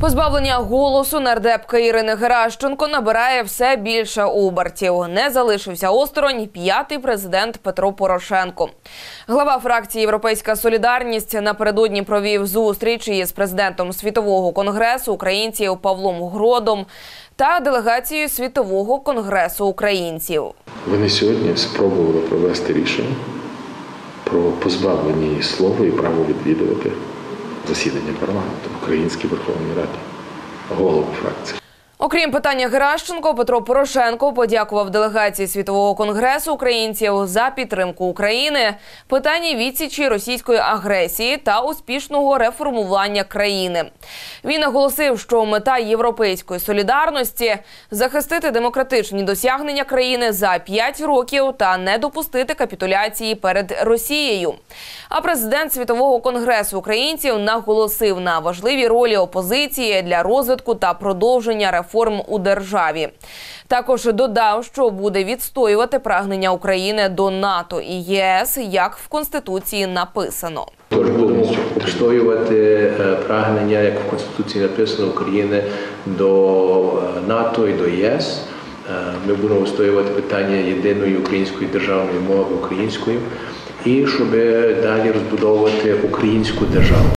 Позбавлення голосу нардепки Ірини Геращенко набирає все більше обертів. Не залишився осторонь п'ятий президент Петро Порошенко. Глава фракції «Європейська солідарність» напередодні провів зустріч із президентом Світового конгресу українців Павлом Гродом та делегацією Світового конгресу українців. Вони сьогодні спробували провести рішення про позбавлення її слова і право відвідувати засідання парламенту в Українській Верховній Раді, голову фракції. Окрім питання Геращенко, Петро Порошенко подякував делегації Світового конгресу українців за підтримку України, питання відсічі російської агресії та успішного реформування країни. Він наголосив, що мета європейської солідарності – захистити демократичні досягнення країни за 5 років та не допустити капітуляції перед Росією. А президент Світового конгресу українців наголосив на важливій ролі опозиції для розвитку та продовження реформ у державі. Також додав, що буде відстоювати прагнення України до НАТО і ЄС, як в Конституції написано. Тож будемо відстоювати прагнення, як в Конституції написано, України до НАТО і до ЄС. Ми будемо відстоювати питання єдиної української державної мови, української, і щоб далі розбудовувати українську державу.